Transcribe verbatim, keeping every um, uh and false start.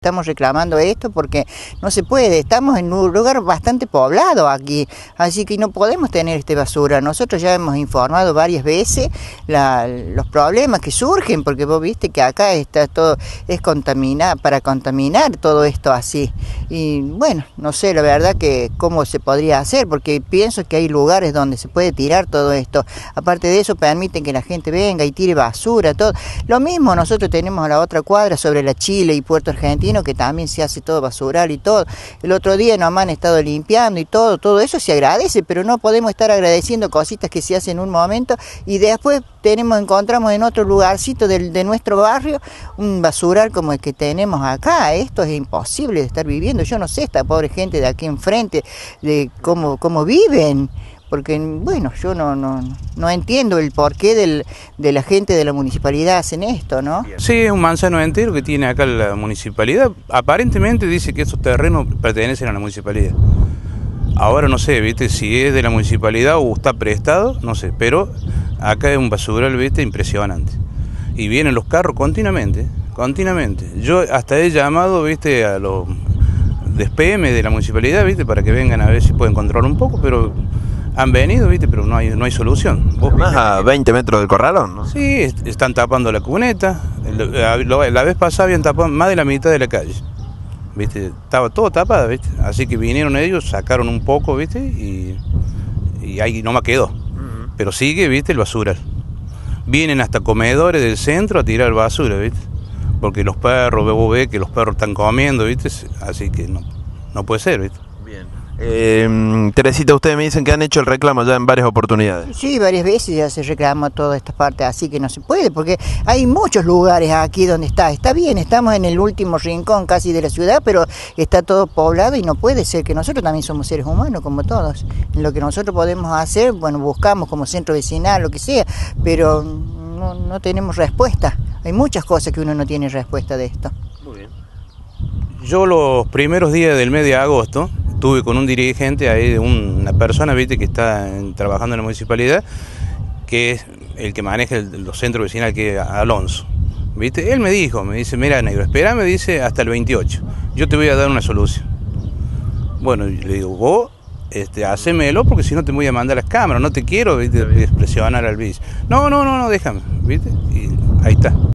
estamos reclamando esto porque no se puede, estamos en un lugar bastante poblado aquí, así que no podemos tener este basura. Nosotros ya hemos informado varias veces la, los problemas que surgen, porque vos viste que acá está todo, es contaminar, para contaminar todo esto así. Y bueno, no sé la verdad que cómo se podría hacer, porque pienso que hay lugares donde se puede tirar todo esto. Aparte de eso, permiten que la gente venga y tire basura, todo. Lo mismo nosotros tenemos a la otra cuadra sobre la Chile y Puerto Argentino, que también se hace todo basural y todo. El otro día nomás han estado limpiando y todo, todo eso se agradece, pero no podemos estar agradeciendo cositas que se hacen en un momento y después tenemos, encontramos en otro lugarcito de, de nuestro barrio un basural como el que tenemos acá. Esto es imposible de estar viviendo. Yo no sé esta pobre gente de aquí enfrente, de cómo, cómo viven. Porque, bueno, yo no, no, no entiendo el porqué del, de la gente de la municipalidad hacen esto, ¿no? Sí, es un manzano entero que tiene acá la municipalidad. Aparentemente dice que estos terrenos pertenecen a la municipalidad. Ahora no sé, ¿viste? Si es de la municipalidad o está prestado, no sé. Pero acá es un basural, ¿viste? Impresionante. Y vienen los carros continuamente, continuamente. Yo hasta he llamado, ¿viste? A los de P M de la municipalidad, ¿viste? Para que vengan a ver si pueden controlar un poco, pero... Han venido, viste, pero no hay, no hay solución. ¿Vos Más a veinte metros del corralón, ¿no? Sí, están tapando la cuneta. La vez pasada habían tapado más de la mitad de la calle. Viste, estaba todo tapado, viste. Así que vinieron ellos, sacaron un poco, viste, y, y ahí nomás quedó. Uh-huh. Pero sigue, viste, el basural. Vienen hasta comedores del centro a tirar basura, viste. Porque los perros, vos ves que los perros están comiendo, viste. Así que no, no puede ser, viste. Bien. Eh, Teresita, ustedes me dicen que han hecho el reclamo ya en varias oportunidades. Sí, varias veces ya se reclamó toda esta parte, así que no se puede, porque hay muchos lugares aquí donde está, está bien, estamos en el último rincón casi de la ciudad, pero está todo poblado y no puede ser, que nosotros también somos seres humanos como todos. En lo que nosotros podemos hacer, bueno, buscamos como centro vecinal, lo que sea, pero no, no tenemos respuesta. Hay muchas cosas que uno no tiene respuesta de esto. Muy bien. Yo los primeros días del mes de agosto estuve con un dirigente ahí, de una persona, viste, que está en, trabajando en la municipalidad, que es el que maneja el, los centros vecinales, que es Alonso, viste. Él me dijo, me dice, mira, negro, espera, me dice, hasta el veintiocho, yo te voy a dar una solución. Bueno, le digo, vos, este, hacémelo, porque si no te voy a mandar las cámaras, no te quiero, viste, presionar al vice. No, no, no, no, déjame, viste, y ahí está.